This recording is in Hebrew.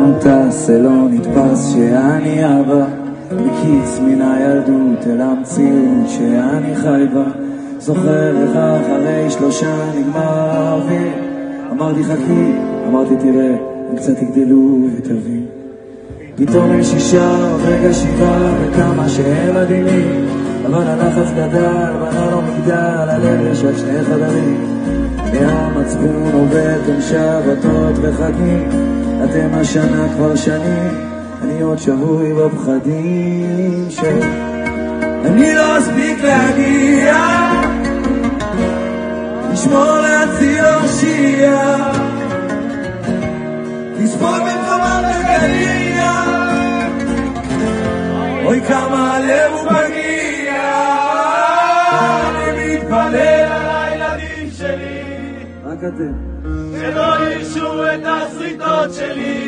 לאן טס, לא נתפס שאני אבא, מקיץ מן הילדות אל המציאות שאני חי בה. זוכר איך אחרי 3 נגמר האוויר, אמרתי חכי, אמרתי תראה, הם קצת יגדלו ותבין. פתאום הם 6 רגע 7 וכמה שהם מדהימים, אבל הלחץ גדל, בנה לו מגדל, הלב יש עד 2 חדרים. מהמצפון עובד גם שבתות וחגים, אתם השנה כבר שנים, אני עוד שבוי בפחדים אני לא אספיק להגיע, לשמור להציל הושיע, לספול במחמה וגליע, אוי כמה הלב הוא מגיע. אני מתפלל על הילדים שלי, רק אתם, שלא ירשו את הסריטות שלי.